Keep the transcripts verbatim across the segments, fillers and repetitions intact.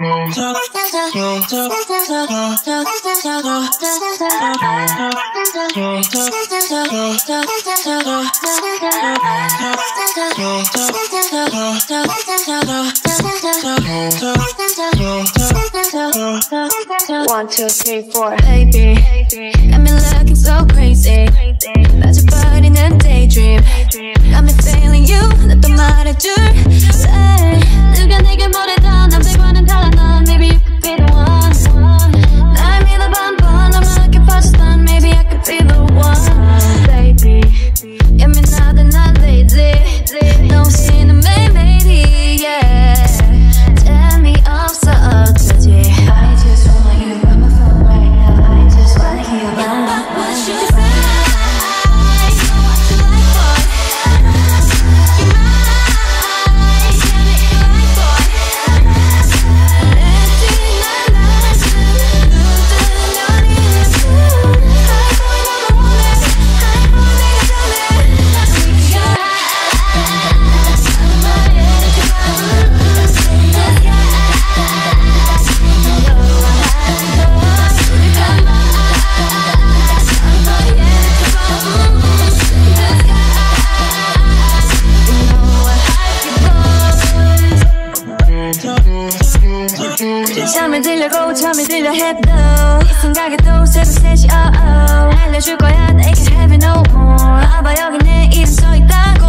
One, two, three, four. Baby, got me looking so crazy. That's your body in a daydream. Got me feeling you. 나도 말해줄래. 누가 내게 뭐래도 남들과는 달라 넌. Maybe you could be the one. 날 믿어봐 봐. 너무 늦게 빠졌던. Maybe I could be the one. Baby, 예민하다 난 lazy. 너 없이는 매일매일이 yeah. Tell me 없어 어쩌지. I just wanna hear you on my phone right now. I just wanna hear you on my phone. What you say? 잠을 들려고 잠이 들려 해도 이 생각에 또 새벽 세 시 oh oh 알려줄 거야 내게 have it no more 봐봐 여기 내 이름 써있다고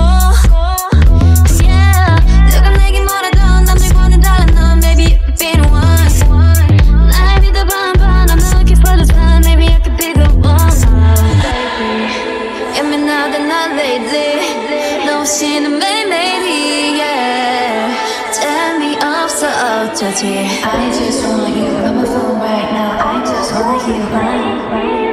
yeah 누가 내게 뭐라도 남들과는 달라 넌 Maybe you could be the one 날 믿어봐 봐 난 그렇게 빠졌어 Maybe I could be the one Baby 예민하다 난 lazy 너 없이는 매일매일이 yeah Tell me 없어 어쩌지 I just wanna hear you on my phone right now I just wanna hear you right